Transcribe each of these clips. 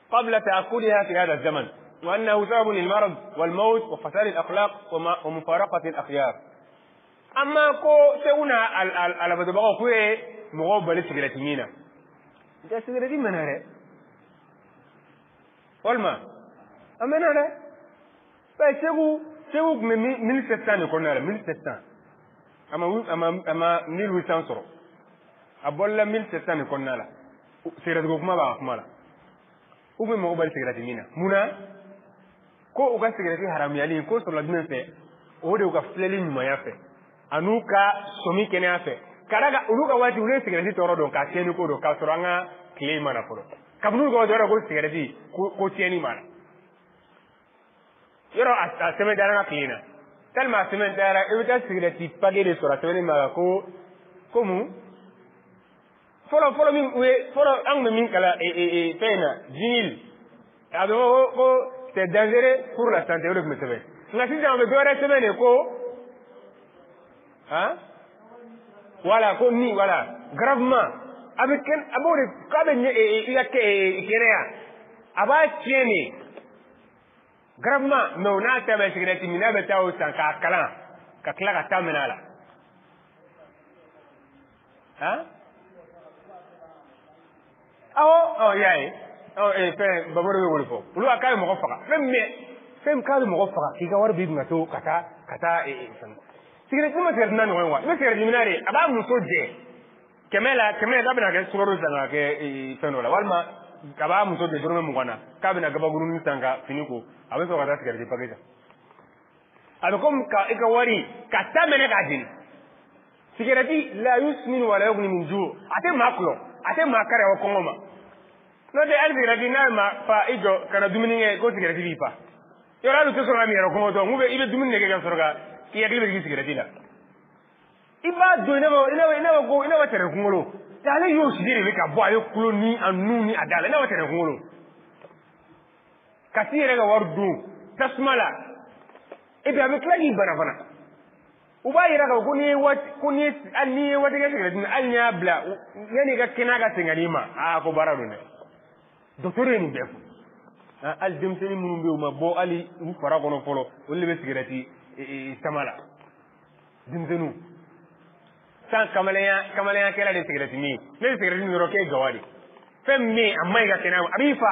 قبل تأكلها في هذا الزمن، وأنه سبب للمرض والموت وفساد الأخلاق ومفارقة الأخيار. أما كو سونا على بدبقوا كوي مغوبة لسجلتينينا ده سجلتين من هذا والما أما نانا فسيبو من ستان يكون نالا من ستان أما 1800 سرو أبولا 1700 يكون نالا سيرتكو كما بقى كمالا وبي مغوبة لسجلتينينا منا ko uga sigareti haram yali ko so la dum fe o de uga fleli nyuma ya fe anuka somi kene afe karaga uruga wati ule sigareti toro don ka tieni ko do ka soranga klima na poro kabnu go do ko sigareti ko tieni mara yoro aseme dara klina telma aseme dara e uga sigareti page de sora tele ma ko mu folo min we folo ang min kala pena jinil ado ko c'est dangereux pour la santé. Hein? Voilà, voilà, gravement. Avec gravement, mais on a été secrétaire minable au Sankala, Kakla Taminala. Hein? Oh, yeah. Fait baboro wolfo ulu akaye mo faka fem kalu mo faka kiga war bi ngato kata sigire kuma ser nan wa me ser diminare aba mu soje kemela dabna ke suru zanga ke fenola walma aba mu soje dorme mu wana kabina gaba gurun tanga finiko abe so kata sigire pageja abe kom ka ika wari kata mene gajin sigire la yusmin wala yughni min ju ate maklo ate makare wa kongoma no de albi radina ma fa ijo kana dumini ko sigara ti pa yora lu to so ngami ro ko to ngube ibe dumini ne ga sorga ki ya gibe sigara ti la iba do ina wa tere kungolo dale yo sigire ka bo ayo kulo ni anu ni adala ina wa tere kungolo kasire ga wardu tasmala ibe abe klagi bana uba ira ga kuni anni wati ga sigara ti anya bla yani ga kina ga tingalima ko barado ne docteur ni def al demseni munum be ma bo ali mu fara kono folo wolle be sigarati tamala dimzenu san kamalaya kala de sigarati ni ne sigarati ni roke gawadi fem me amma ga kenan abifa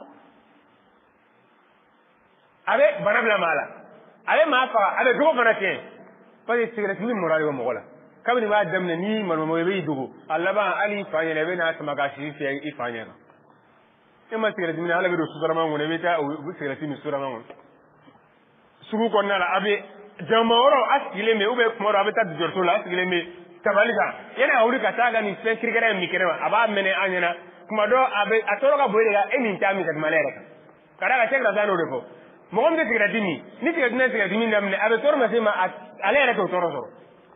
abe banabla mala abe ma fa abe dugo banate pare sigarati ni morali wa mogola kabni ma damna ni malmo be dugo allaba ali fa yele be na tamaga shi fi ifanya ema sigarati mina ala be do sura mango ne beta o sigarati mi sura mango sugu ko nala abe jamaworo askile me ube kumoro abe ta jorto la askile me tabaliga yana awuri kataga ni fen kirgara mi kirema aba mene anyana kuma do abe atoro ka boyega eni tami kat malere kada ga sekra zano defo mo gombe sigarati ni sigarati mi ndamne abe toro ma sema alere to toro soro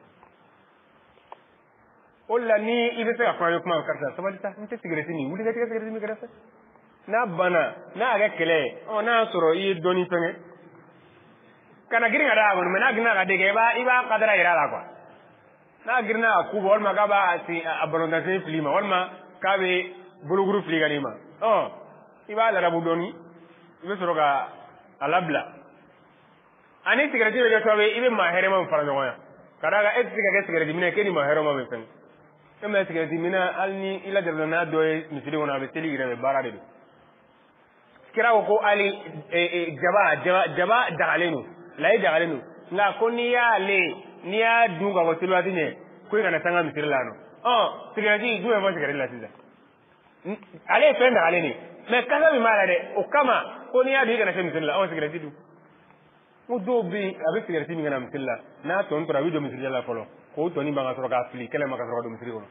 olla ni ibe ta kwa kuma karta sabalita nte sigarati ni wuli ga sigarati mi kada na bana na aga kele o na soro yi doni penge kana giringa da gon mena gina ga dege ba iba kadara ira la kwa na girna ku bol ma ga ba asi abronda se flima wal ma ka be buluguru fliga ni ma iba la rabu doni ibe soro ga alabla ani sigarati be to be ibe ma here ma fara no ya kada ga sigarati mine ke ni ma here ma be pen kama sigarati mina alni ila jarna do misiri wona be teli gira be barade do kira ko ali jaba dagalenu lay dagalenu nga ko niya dunga ko tilwati ne ko kana tanga misirlano sigarati duwe mo sigarati la tiza ale fen dagaleni me kasa mi mala de o kama ko niya di kana misirla sigarati du mo do bi abe sigarati mi kana misirla na ton to rawido misirla folo ko to ni banga soro ka fli kele maka soro do misirlo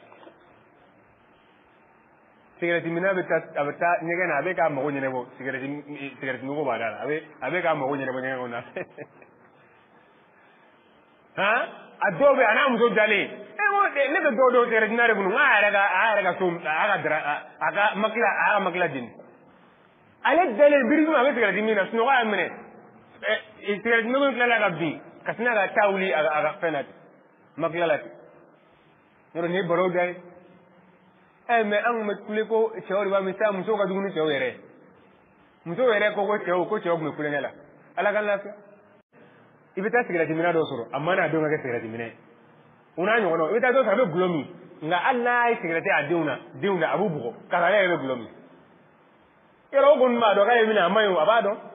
sigarati mina beta nyega abe ka mago nyene bo sigarati nugo badala abe ka mago nyene bo nyega ona ha adobe ana muso dale wo de ne do sigarati nare bunu ara ga so aga makla din ale dale birimu abe sigarati mina suno ga amene sigarati nugo kala ga bi kasina ga tawli aga fenat makla lati no ne baro dai me an me kule ko chawri ba mi sa muso ka dugunu chawere muso yɛrɛ ko cɛw kun bɛ kulonkɛ la ala ka lafiya i bɛ taa sigɛrɛti minɛ dɔ sɔrɔ a ma n'a denw ka kɛ sigɛrɛti minɛ o n'a ɲɔgɔnnaw i bɛ taa dɔ sɔrɔ a bɛ gulɔ min nka hali n'a ye sigɛrɛti a denw na a b'u bugɔ k'a ale yɛrɛ bɛ gulɔ min yɔrɔ o kɔni b'a dɔn k'ale minɛ a ma ɲi a b'a dɔn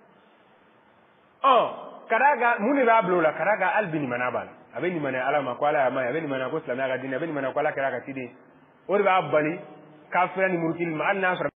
ka d'a kan mun de b'a bila o la ka d'a kan hali bi limaniya b'a la a bɛ limaniya ala ma ko ala y'a ma ye a bɛ limaniya ko silamɛya ka diinɛ a bɛ limaniya ko ala kɛra a ka ciden o de b'a bali kafiriya ni murutili ma hali n'a sɔrɔ